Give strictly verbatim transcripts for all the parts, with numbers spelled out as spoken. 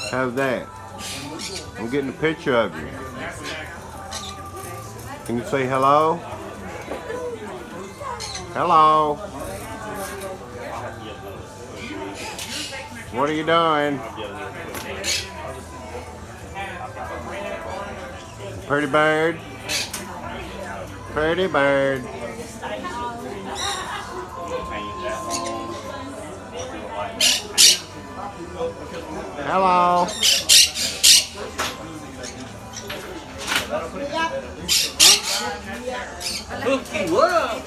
How's that? I'm getting a picture of you. Can you say hello? Hello. What are you doing? Pretty bird. Pretty bird. Hello. Hook you up.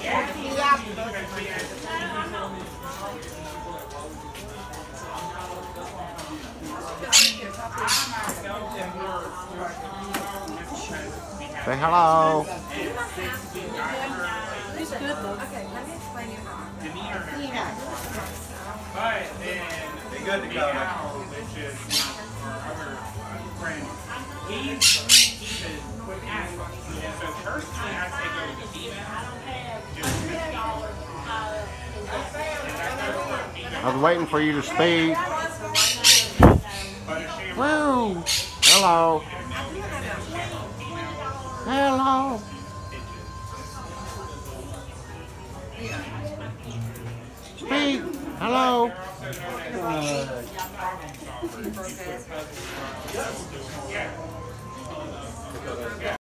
Say hello. But then they good to go. Which is our other friend. He's even with asthma. So personally, I say go with the female. I was waiting for you to speak. Woo! Hello. Hello. Speak. Hello. Uh,